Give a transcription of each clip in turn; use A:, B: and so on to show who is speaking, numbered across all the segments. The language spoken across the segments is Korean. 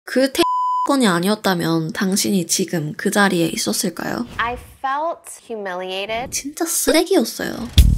A: 그 사건이 아니었다면 당신이 지금 그 자리에 있었을까요?
B: I felt humiliated.
A: 진짜 쓰레기였어요.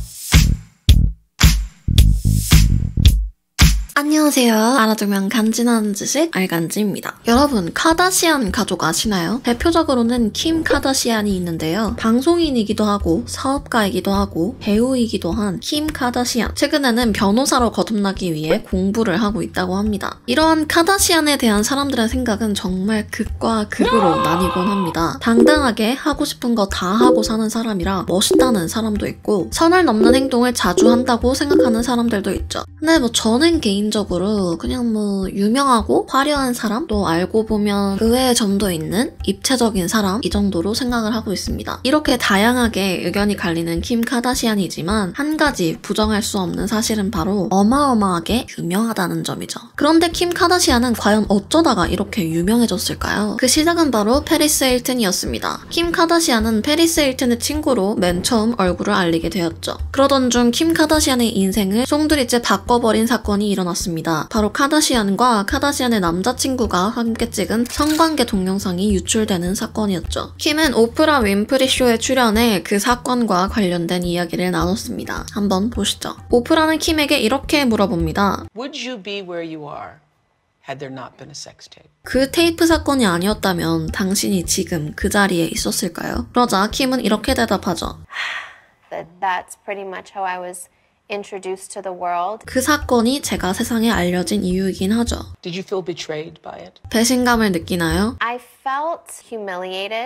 A: 안녕하세요. 알아두면 간지나는 지식 알간지입니다. 여러분, 카다시안 가족 아시나요? 대표적으로는 킴 카다시안이 있는데요. 방송인이기도 하고 사업가이기도 하고 배우이기도 한 킴 카다시안. 최근에는 변호사로 거듭나기 위해 공부를 하고 있다고 합니다. 이러한 카다시안에 대한 사람들의 생각은 정말 극과 극으로 나뉘곤 합니다. 당당하게 하고 싶은 거 다 하고 사는 사람이라 멋있다는 사람도 있고 선을 넘는 행동을 자주 한다고 생각하는 사람들도 있죠. 근데 저는 개인적으로 그냥 유명하고 화려한 사람, 또 알고 보면 의외의 점도 있는 입체적인 사람, 이 정도로 생각을 하고 있습니다. 이렇게 다양하게 의견이 갈리는 킴 카다시안이지만 한 가지 부정할 수 없는 사실은 바로 어마어마하게 유명하다는 점이죠. 그런데 킴 카다시안은 과연 어쩌다가 이렇게 유명해졌을까요? 그 시작은 바로 페리스 힐튼이었습니다. 킴 카다시안은 페리스 힐튼의 친구로 맨 처음 얼굴을 알리게 되었죠. 그러던 중 킴 카다시안의 인생을 송두리째 바꿔버린 사건이 일어났습니다. 바로 카다시안과 카다시안의 남자친구가 함께 찍은 성관계 동영상이 유출되는 사건이었죠. 킴은 오프라 윈프리 쇼에 출연해 그 사건과 관련된 이야기를 나눴습니다. 한번 보시죠. 오프라는 킴에게 이렇게 물어봅니다.
C: Would you be where you are had there not been a sex tape?
A: 그 테이프 사건이 아니었다면 당신이 지금 그 자리에 있었을까요? 그러자 킴은 이렇게 대답하죠.
B: That's pretty much how I was introduced to the world.
A: 그 사건이 제가 세상에 알려진 이유이긴 하죠.
C: Did you feel betrayed by it?
A: 배신감을 느끼나요?
B: I felt humiliated.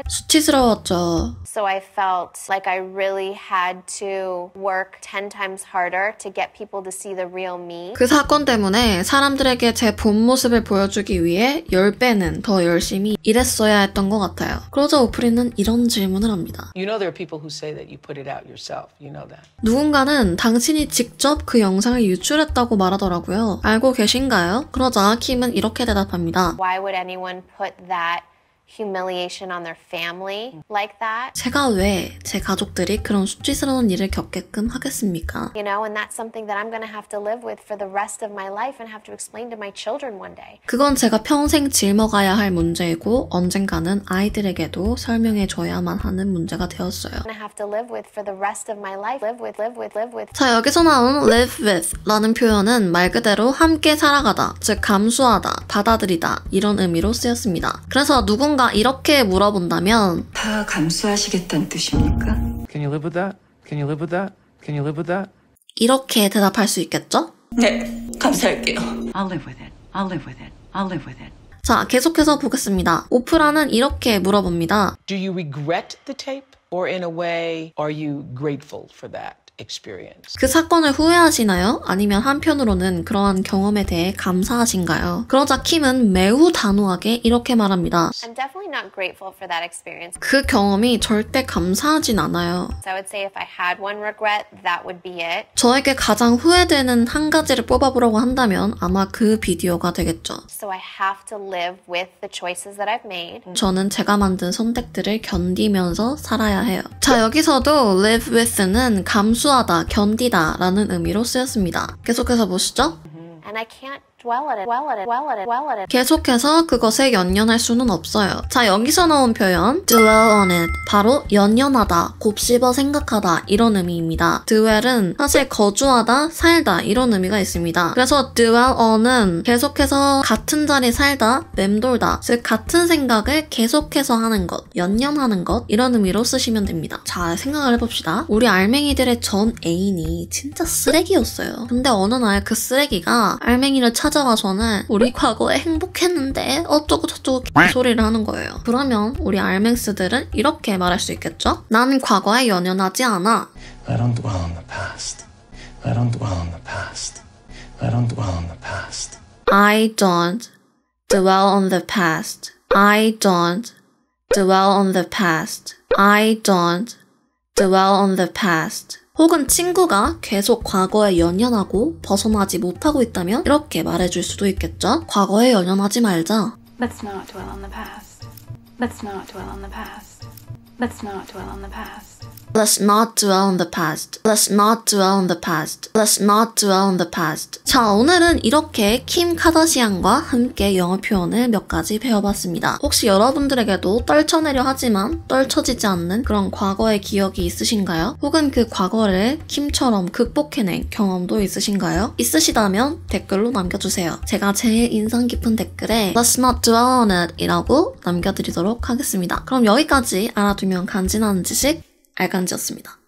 A: 수치스러웠죠.
B: So I felt like I really had to work 10 times harder to get people to see the real me.
A: 그 사건 때문에 사람들에게 제 본 모습을 보여주기 위해 10배는 더 열심히 일했어야 했던 것 같아요. 그러자 오프리는 이런 질문을 합니다.
C: You know there are people who say that you put it out yourself. You know that.
A: 누군가는 당신이 직접 그 영상을 유출했다고 말하더라고요. 알고 계신가요? 그러자 킴은 이렇게 대답합니다.
B: Why would anyone put that humiliation on their family like that?
A: 제가 왜 제 가족들이 그런 수치스러운 일을 겪게끔 하겠습니까?
B: You know, and that's something that I'm going to have to live with for the rest of my life and have to explain to my children one day.
A: 그건 제가 평생 짊어가야 할 문제이고 언젠가는 아이들에게도 설명해줘야만 하는 문제가 되었어요.
B: I'm going to have to live with for the rest of my life. Live with.
A: 자, 여기서 나온 live with 라는 표현은 말 그대로 함께 살아가다, 즉 감수하다, 받아들이다 이런 의미로 쓰였습니다. 그래서 누군가 이렇게 물어본다면
D: 다 감수하시겠다는 뜻입니까?
E: Can you live with that? Can you live with that? Can you live with that?
A: 이렇게 대답할 수 있겠죠?
D: 네, 감사할게요.
F: I'll live with it. I'll live with it. I'll live with it.
A: 자, 계속해서 보겠습니다. 오프라는 이렇게 물어봅니다.
C: Do you regret the tape? Or in a way, are you grateful for that experience?
A: 그 사건을 후회하시나요? 아니면 한편으로는 그러한 경험에 대해 감사하신가요? 그러자 킴은 매우 단호하게 이렇게 말합니다.
B: I'm definitely not grateful for that experience.
A: 그 경험이 절대 감사하진 않아요.
B: So I would say if I had one regret, that would be it.
A: 저에게 가장 후회되는 한 가지를 뽑아보라고 한다면 아마 그 비디오가 되겠죠.
B: So I have to live with the choices that I've made.
A: 저는 제가 만든 선택들을 견디면서 살아야 해요. 자, 여기서도 live with는 감수하다, 견디다 라는 의미로 쓰였습니다. 계속해서 보시죠.
B: And I can't dwell at it.
A: 계속해서 그것에 연연할 수는 없어요. 자, 여기서 나온 표현 dwell on it, 바로 연연하다, 곱씹어 생각하다 이런 의미입니다. dwell은 사실 거주하다, 살다 이런 의미가 있습니다. 그래서 dwell on은 계속해서 같은 자리에 살다, 맴돌다, 즉 같은 생각을 계속해서 하는 것, 연연하는 것 이런 의미로 쓰시면 됩니다. 자, 생각을 해봅시다. 우리 알맹이들의 전 애인이 진짜 쓰레기였어요. 근데 어느 날 그 쓰레기가 알맹이를 찾아와서는 우리 과거에 행복했는데 어쩌고 저쩌고 소리를 하는 거예요. 그러면 우리 알맹스들은 이렇게 말할 수 있겠죠? 난 과거에 연연하지 않아.
G: I don't dwell on the past. I don't dwell on the past. I don't dwell on the past.
A: I don't dwell on the past. I don't dwell on the past. I don't dwell on the past. 혹은 친구가 계속 과거에 연연하고 벗어나지 못하고 있다면 이렇게 말해줄 수도 있겠죠? 과거에 연연하지 말자.
F: Let's not dwell on the past. Let's not dwell on the past. Let's not dwell on the past.
A: Let's not dwell on the past. Let's not dwell on the past. Let's not dwell on the past. 자, 오늘은 이렇게 킴 카다시안과 함께 영어 표현을 몇 가지 배워봤습니다. 혹시 여러분들에게도 떨쳐내려 하지만 떨쳐지지 않는 그런 과거의 기억이 있으신가요? 혹은 그 과거를 킴처럼 극복해낸 경험도 있으신가요? 있으시다면 댓글로 남겨주세요. 제가 제일 인상 깊은 댓글에 Let's not dwell on it 이라고 남겨드리도록 하겠습니다. 그럼 여기까지 알아두면 간지나는 지식 알간지였습니다.